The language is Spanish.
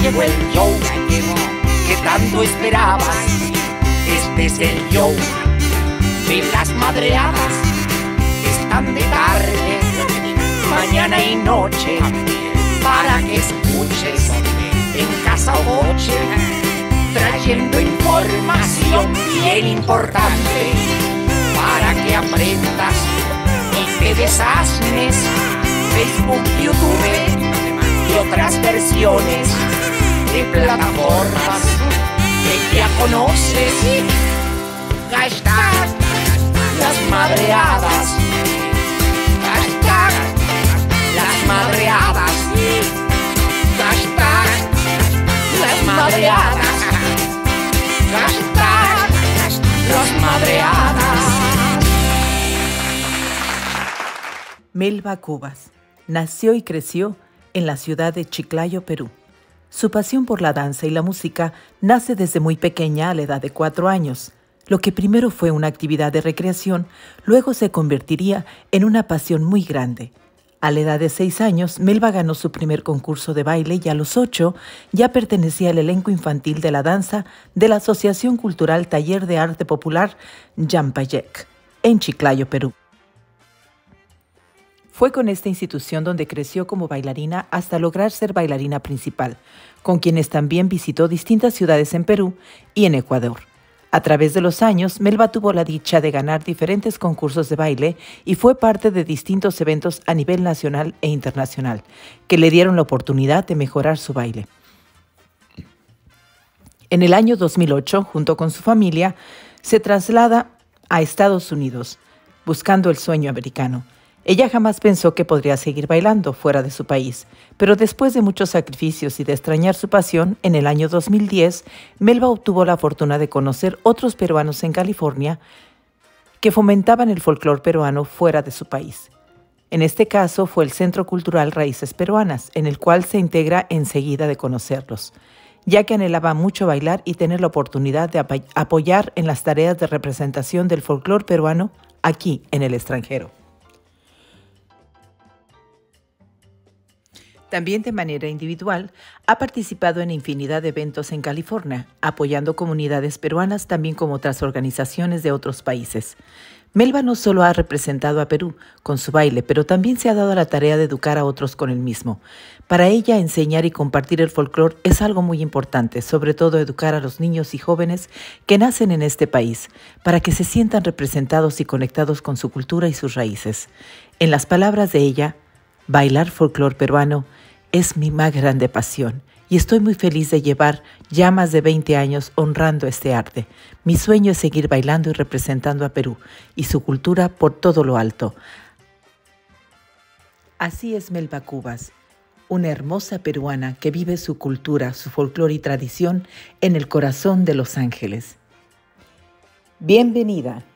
llegó el show que tanto esperabas. Este es el show de las madreadas. Están de tarde, mañana y noche, para que escuches en casa o coche, trayendo información bien importante, para que aprendas y te desasnes. Facebook, YouTube y otras versiones de plataformas que ya conoces. Hashtag las madreadas. Hashtag las madreadas. Hashtag las madreadas. Hashtag las madreadas. Melba Cubas nació y creció en la ciudad de Chiclayo, Perú. Su pasión por la danza y la música nace desde muy pequeña, a la edad de 4 años. Lo que primero fue una actividad de recreación, luego se convertiría en una pasión muy grande. A la edad de 6 años, Melba ganó su primer concurso de baile y a los 8 ya pertenecía al elenco infantil de la danza de la Asociación Cultural Taller de Arte Popular Llampayec, en Chiclayo, Perú. Fue con esta institución donde creció como bailarina hasta lograr ser bailarina principal, con quienes también visitó distintas ciudades en Perú y en Ecuador. A través de los años, Melba tuvo la dicha de ganar diferentes concursos de baile y fue parte de distintos eventos a nivel nacional e internacional, que le dieron la oportunidad de mejorar su baile. En el año 2008, junto con su familia, se traslada a Estados Unidos, buscando el sueño americano. Ella jamás pensó que podría seguir bailando fuera de su país, pero después de muchos sacrificios y de extrañar su pasión, en el año 2010, Melba obtuvo la fortuna de conocer otros peruanos en California que fomentaban el folclore peruano fuera de su país. En este caso fue el Centro Cultural Raíces Peruanas, en el cual se integra enseguida de conocerlos, ya que anhelaba mucho bailar y tener la oportunidad de apoyar en las tareas de representación del folclore peruano aquí en el extranjero. También de manera individual, ha participado en infinidad de eventos en California, apoyando comunidades peruanas también como otras organizaciones de otros países. Melba no solo ha representado a Perú con su baile, pero también se ha dado la tarea de educar a otros con el mismo. Para ella, enseñar y compartir el folclore es algo muy importante, sobre todo educar a los niños y jóvenes que nacen en este país, para que se sientan representados y conectados con su cultura y sus raíces. En las palabras de ella, bailar folclore peruano es mi más grande pasión y estoy muy feliz de llevar ya más de 20 años honrando este arte. Mi sueño es seguir bailando y representando a Perú y su cultura por todo lo alto. Así es Melba Cubas, una hermosa peruana que vive su cultura, su folclore y tradición en el corazón de Los Ángeles. Bienvenida.